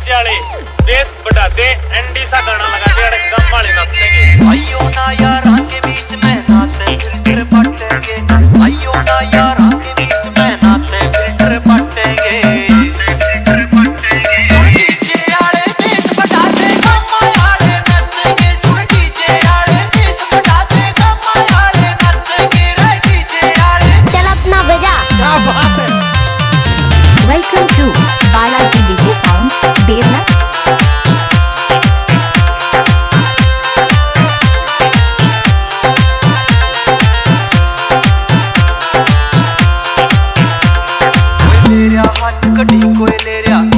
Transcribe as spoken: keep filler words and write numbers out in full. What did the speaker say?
DJ वाले bass बढ़ाते Andy सा गाना लगाते अड़े गम वाले नाचेंगे। भाइयों ना यारां के बीच में नाते फिल्टर पटेंगे, भाइयों ना यारां के बीच में नाते फिल्टर पटेंगे। सुन डीजे वाले बेस बढ़ाते गम वाले नाचेंगे, सुन डीजे वाले बेस बढ़ाते गम वाले नाचेंगे रे डीजे वाले। चल अपना बजा। क्या बात है। Welcome to Balaji D J Sound, Berla. कोई ले रहा हाथ कड़ी कोई ले रहा